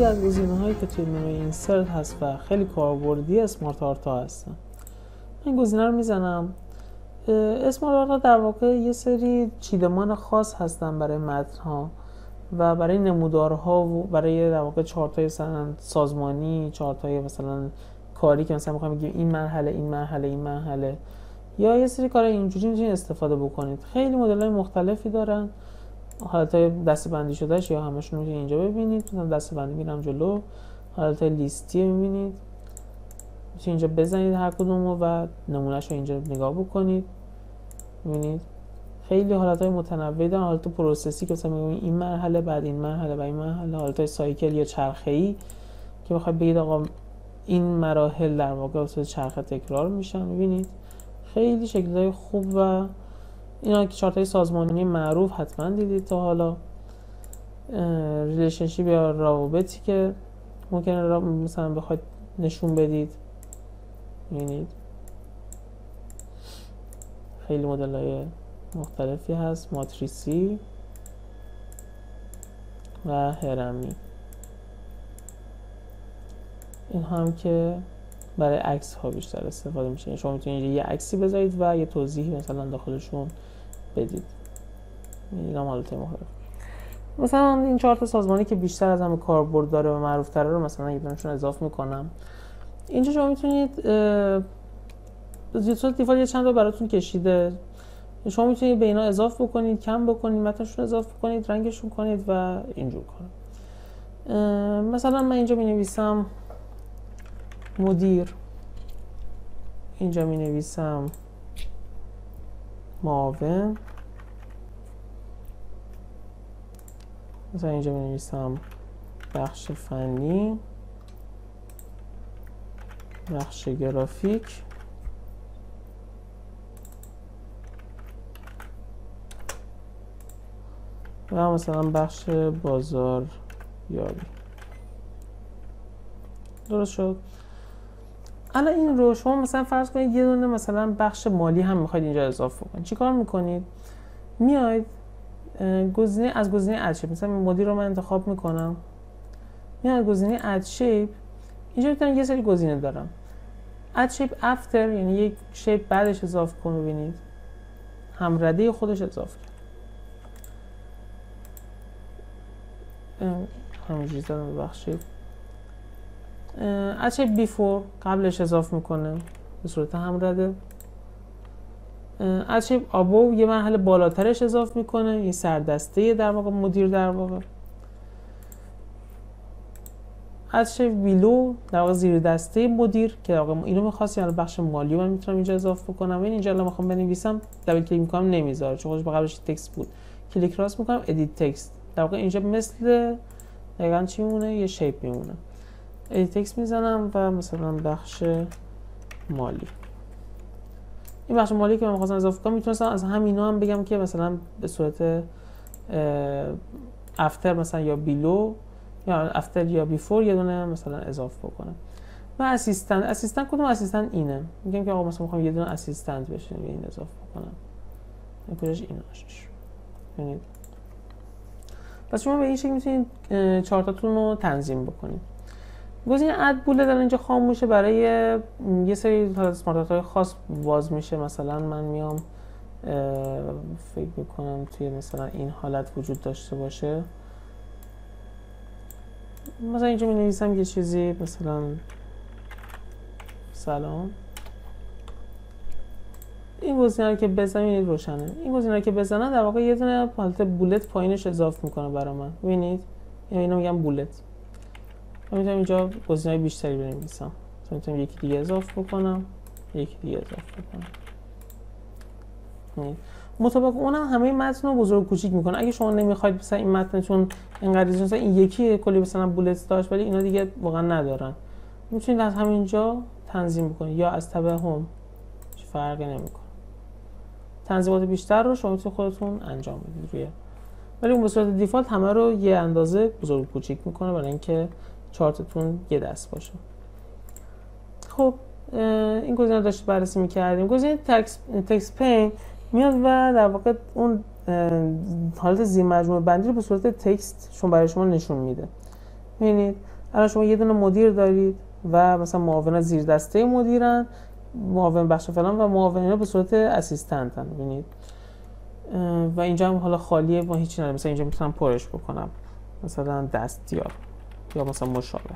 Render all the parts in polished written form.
دیگه از گزینه‌هایی که توی منوی اینسرت هست و خیلی کاربردی اسمارت آرتا هستن. این گزینه رو میزنم. اسمارت آرتا در واقع یه سری چیدمان خاص هستن برای متن‌ها و برای نمودارها و برای در واقع چارت‌های مثلا سازمانی، چارت‌های مثلا کاری که مثلا می‌خوایم بگیم این مرحله یا یه سری کارهای اینجوری میتونید استفاده بکنید. خیلی مدل‌های مختلفی دارن. حالتهای دسته‌بندی شدهش یا همشون رو اینجا ببینید. مثلا دسته‌بندی میرم جلو، حالتهای لیستی می‌بینید. میتونید اینجا بزنید هر کدومو و نمونهش رو اینجا نگاه بکنید. می‌بینید خیلی حالتهای متنوعی دارن. حالت پروسسی که مثلا می‌بینید این مرحله بعد این مرحله و این مرحله، حالتهای سایکل یا چرخه‌ای که بخواید بگید آقا این مراحل در واقع به صورت چرخه تکرار میشن. می‌بینید خیلی شکل‌های خوب و اینا که چارت‌های سازمانی معروف حتما دیدید تا حالا. ریلیشنشیپ یا روابطی که ممکنه مثلا بخواید نشون بدید. می‌بینید خیلی مدل‌های مختلفی هست، ماتریسی و هرمی. این هم که برای عکس ها بیشتر استفاده میشه. شما میتونید یه عکسی بذارید و یه توضیحی مثلا داخلشون بدید. این هم حالت مختلف. مثلا این چارت سازمانی که بیشتر از همه کاربرد داره و معروف تره رو مثلا یه دونهشون اضافه میکنم. اینجا شما میتونید به صورت دیفالت یه چند تا براتون کشیده. شما میتونید به اینا اضافه بکنید، کم بکنید، متنشون اضافه کنید، رنگشون کنید و اینجور کنید. مثلا من اینجا مینویسم مدیر، اینجا مینویسم معاون، مثلا اینجا مینویسم بخش فنی، بخش گرافیک، و مثلا بخش بازاریابی. درست شد؟ الان این رو شما مثلا فرض کنید یه دونه مثلا بخش مالی هم میخواید اینجا اضافه کنید. چیکار میکنید؟ میاید از گزینه اد شیپ، مثلا مدیر رو من انتخاب میکنم، میاد گزینه اد شیپ. اینجا میتونید یه سری گزینه دارم. اد شیپ افتر یعنی یک شیپ بعدش اضافه کن. ببینید هم رده خودش اضافه کرد. همینجوری زدم ببخشید. اد شیپ بیفور قبلش اضافه میکنه به صورت هم رده. اد شیپ ابو یه مرحله بالاترش اضافه میکنه، یه سردسته در واقع مدیر در واقع. اد شیپ بیلو در واقع زیر دسته مدیر که در واقع اینو می‌خواست، یعنی بخش مالی من میتونم اینجا اضافه کنم. این اینجا الان میخوام بنویسم، دبل کلیک میکنم نمیذاره چون خودش قبلش تکست بود. کلیک راست میکنم ادیت تکست، در واقع اینجا مثل دقیقاً چی میمونه؟ یه شیپ میمونه. ادیت تکست میزنم و مثلا بخش مالی. این بخش مالی که من می‌خواستم اضافه کنم میتونستم از همینا هم بگم که مثلا به صورت افتر مثلا یا بیلو یا افتر یا بیفور یه دونه مثلا اضافه بکنم. و اسیستنت کدوم اسیستنت اینه. میگم که آقا مثلا می‌خوام یه دونه اسیستنت بشه به این اضافه بکنم. این کجاش ایناش. ببینید. پس شما به این شکل میتونید چارتاتون رو تنظیم بکنید. گزینه اد بولت در اینجا خاموشه، برای یه سری اسمارت‌های خاص باز میشه. مثلا من میام فکر میکنم توی مثلا این حالت وجود داشته باشه. مثلا اینجا می نویسم یه چیزی مثلا سلام. این گزینه رو که بزنید روشنه. این گزینه رو که بزنم در واقع یه دونه حالت بولت پایینش اضافه میکنه برای من. ببینید اینو میگم بولت. من میتونم اینجا گزینه‌های بیشتری بنویسم. مثلا میتونم یکی دیگه اضافه بکنم، یکی دیگه اضافه بکنم. مطابق اونم همه متن رو بزرگ کوچیک میکنه. اگه شما نمیخواید مثلا این متنتون اینقدر مثلا این یکی کلی مثلا بولت داشت ولی اینا دیگه واقعا ندارن، میتونید از همینجا تنظیم بکنید یا از تب هوم، هیچ فرقی نمیکنه. تنظیمات بیشتر رو شما میتونید خودتون انجام بدید روی، ولی اون به صورت دیفالت همه رو یه اندازه بزرگ کوچیک میکنه برای اینکه چارتتون یه دست باشه. خب این گزینه رو داشت بررسی میکردیم. گزینه تکست پین میاد و در واقع اون حالت زیر مجموعه بندی رو به صورت تکست برای شما نشون میده. ببینید الان شما یه دونه مدیر دارید و مثلا معاون زیر دسته مدیرن، معاون بخش فلان و معاونین به صورت اسیستنتن. ببینید و اینجا هم حالا خالیه، ما هیچی نداریم. مثلا اینجا میتونم پرش بکنم مثلا دستیار یا مثلا مشاور.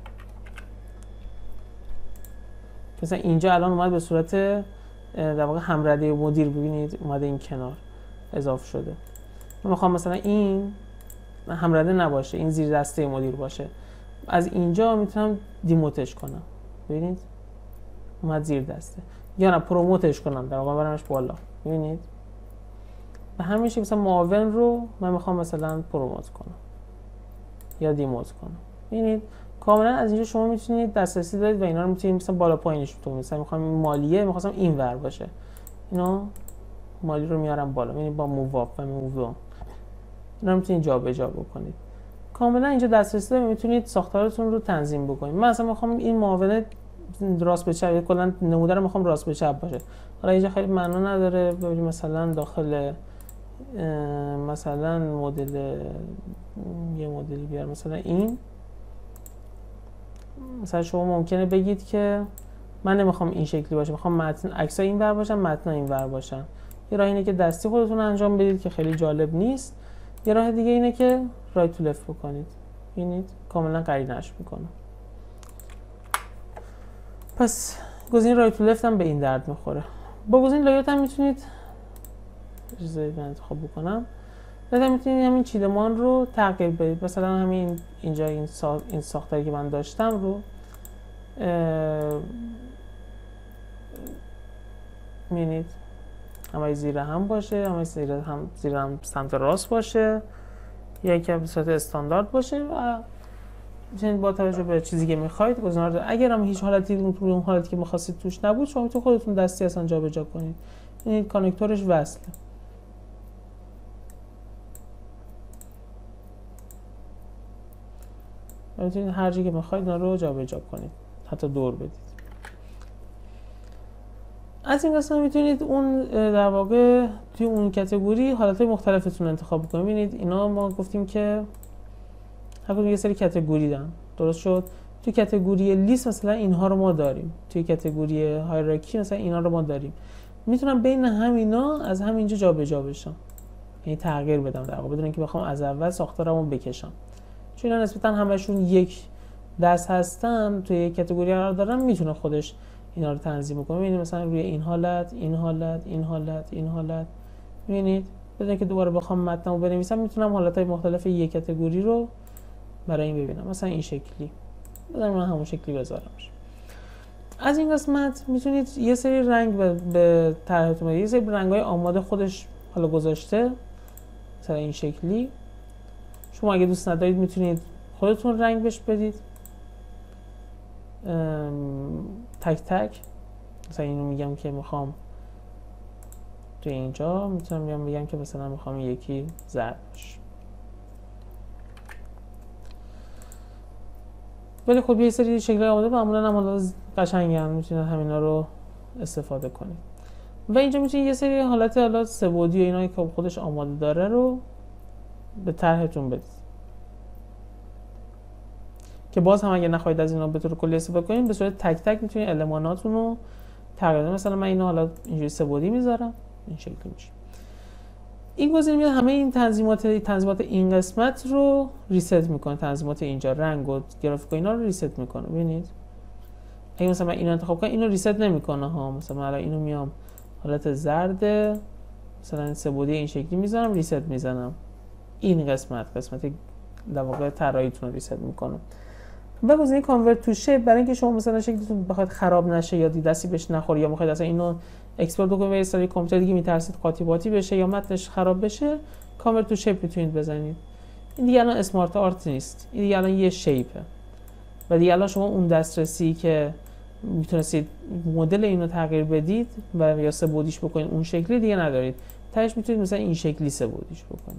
مثلا اینجا الان اومد به صورت در واقع همرده مدیر، ببینید اومده این کنار اضافه شده. من میخوام مثلا این همرده نباشه، این زیر دسته مدیر باشه. از اینجا میتونم دیموتش کنم، ببینید اومد زیر دسته، یا نه پروموتش کنم در واقع برمش بالا. ببینید به همین شکل مثلا معاون رو من میخوام مثلا پروموت کنم یا دیموت کنم. ببینید کاملا از اینجا شما میتونید دسترسی دارید و اینا رو میتونید مثلا بالا پایینش بتونید. مثلا میخوام مالیه میخواستم این ور باشه، اینو مالی رو میارم بالا. ببینید با موو اپ و موو داون اینا رو میتونید جابجا بکنید. کاملا اینجا دسترسی دارید، میتونید ساختارتون رو تنظیم بکنید. من مثلا میخوام این معاونه راست به چپ، کلا نموده رو میخوام راست به چپ باشه. حالا اینجا خیلی معنا نداره. ببینید مثلا داخل مثلا مدل یه مدلی بیار مثلا این، مثلا شما ممکنه بگید که من نمیخوام این شکلی باشه، میخوام متن عکس‌ها این ور باشن، متن این ور باشن. یه راه اینه که دستی خودتون انجام بدید که خیلی جالب نیست. یه راه دیگه اینه که رایت تو لفت بکنید. ببینید کاملا قرینش میکنه. پس گزینه رایت تو لفت هم به این درد میخوره. با گزینه لایات هم میتونید چیزایی انتخاب بکنم. بعد میتونید همین چیدمان رو تغییر بدید. مثلا همین اینجا این ساختاری که من داشتم رو می‌بینید همه زیر هم باشه، همه زیر هم سمت راست باشه، یا که به صورت استاندارد باشه و میتونید با توجه به چیزی که می‌خواید گزینه رو، اگر هم هیچ حالتی اون حالتی که می‌خواستید توش نبود، شما میتونید خودتون دستی اصلا جابجا کنید. این کانکتورش وصله. میتونید هر جایی که میخواید اینا رو جابجا کنید، حتی دور بدید. از این قسمت میتونید اون در واقع توی اون کاتگوری حالتهای مختلفتون انتخاب کنید. ببینید اینا ما گفتیم که هر کدوم یه سری کاتگوری دارن، درست شد؟ توی کاتگوری لیست مثلا اینها رو ما داریم، توی کاتگوری هایرارکی مثلا اینا رو ما داریم. میتونم بین همینا از همینجا جابجا بشم، یعنی تغییر بدم در واقع بدون اینکه بخوام از اول ساختارمو بکشم. چون اینا نسبتا همشون یک دست هستن، توی یک کاتگوری قرار دارن، میتونه خودش اینا رو تنظیم کنه. ببینید مثلا روی این حالت، این حالت، این حالت، این حالت، ببینید بدون اینکه دوباره بخوام متنمو بنویسم میتونم حالتهای مختلف یک کاتگوری رو برای این ببینم. مثلا این شکلی بدون من همون شکلی بذارمش. از این قسمت میتونید یه سری رنگ به طرحتون بدید. یه سری رنگ‌های آماده خودش حالا گذاشته، مثلا این شکلی. شما اگه دوست ندارید میتونید خودتون رنگ بهش بدید تک تک. مثلا اینو میگم که میخوام توی اینجا، میتونم بگم که مثلا میخوام یکی زرد باشه. ولی خب یه سری شکل‌های آماده معمولا هم حالا قشنگن، میتونید همینا رو استفاده کنید. و اینجا میتونید یه سری حالت حالا سه‌بعدی و اینا که خودش آماده داره رو به طرحتون بدید، که باز هم اگه نخواهید از اینا به طور کلی استفاده کنید، به صورت تک تک میتونید الماناتون رو تغییر بدید. مثلا من اینو حالا اینجوری سه‌بعدی میذارم، این شکلی میشه. این گزینه میاد همه این تنظیمات این قسمت رو ریست میکنه. تنظیمات اینجا رنگ و گرافیک و اینا رو ریست میکنه. ببینید اگه مثلا من اینو انتخاب کنم اینو ریست نمیکنه ها. مثلا من الان اینو میام حالت زرد، مثلا سه‌بعدی این شکلی میذارم، ریست میزنم. این قسمت در واقع طراحیتون رو ریست میکنه. و گزینه کانورت تو شیپ برای اینکه شما مثلا شکلتون بخواد خراب نشه یا دستی بهش نخوره، یا میخواید اصلا اینو اکسپورت بکنید به استفاده کامپیوتر دیگه میترسید قاطی بشه یا متنش خراب بشه، کانورت تو شیپ میتونید بزنید. این دیگه الان اسمارت آرت نیست، این دیگه الان یه شیپه و دیگه الان شما اون دسترسی که میتونستید مدل اینو تغییر بدید و یا سه‌بعدیش بکنید اون شکلی دیگه ندارید. تاش میتونید مثلا این شکلی سه‌بعدیش بکنید.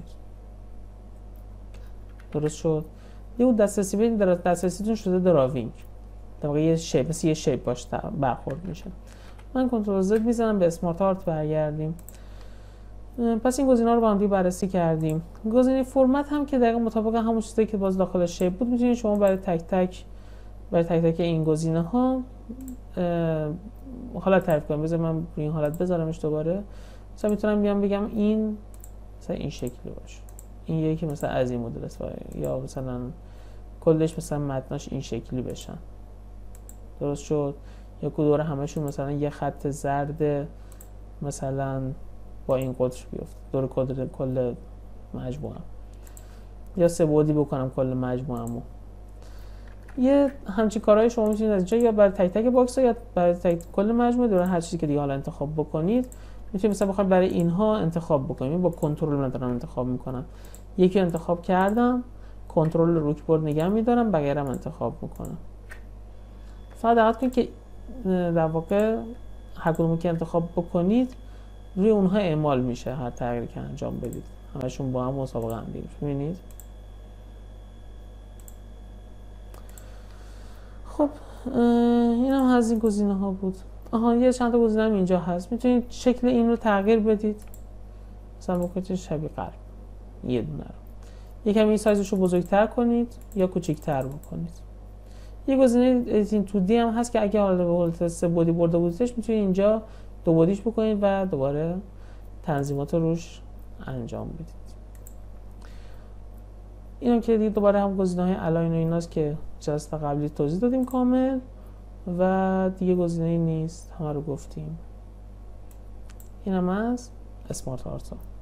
درست شد؟ یه دسترسی بدید، دسترسیتون شده دراوینگ، در واقع یه شیپ، مثل یه شیپ باش برخورد میشه. من کنترل زد میزنم، به اسمارت آرت برگردیم. پس این گزینه‌ها رو با هم دیگه بررسی کردیم. گزینه فرمت هم که دقیقاً مطابق همون چیزی که باز داخل شیپ بود، میتونید شما برای تک تک این گزینه‌ها حالت تعریف کنم. بذار من روی این حالت بذارمش دوباره. مثلا میتونم بیام بگم این مثلا این شکلی باشه، این یکی مثلا از این مدل است، یا مثلا کلش مثلا متناش این شکلی بشن. درست شد؟ یا دور همشون مثلا یه خط زرد مثلا با این قطر بیفته دور کل مجموعه، یا سه بعدی بکنم کل مجموعه‌مو. یه همچین کارهای شما میتونید از اینجا یا برای تک تک باکس یا برای کل مجموعه دور هر چیزی که دیگه حالا انتخاب بکنید. میتونید مثلا بخواید برای اینها انتخاب بکنید. با کنترل من دارم انتخاب میکنم. یکی انتخاب کردم، کنترل رو کیبورد نگه میدارم، بقیه هم انتخاب میکنم. فقط دقت کنید که در واقع هر کدومی که انتخاب بکنید روی اونها اعمال میشه هر تغییری که انجام بدید. همشون با هم مسابقه هم دیگه. می‌بینید؟ خب این هم از این گزینه ها بود. یه چند تا گزینه هم اینجا هست. میتونید شکل این رو تغییر بدید. مثلا بکنید شبیه قلب یه دونه رو. یه کمی سایزش رو بزرگتر کنید یا کوچیک‌تر بکنید. یه گزینه ادیتینگ 2D هم هست که اگه حالا به حالت 3 بعدی برده بودیدش میتونید اینجا 2 بعدیش بکنید و دوباره تنظیمات روش انجام بدید. اینم که دیگه دوباره هم گزینه‌های الاین و ایناست که جلسه قبلی توضیح دادیم کامل و دیگه گزینه‌ای نیست، همه رو گفتیم. اینم از اسمارت آرتا.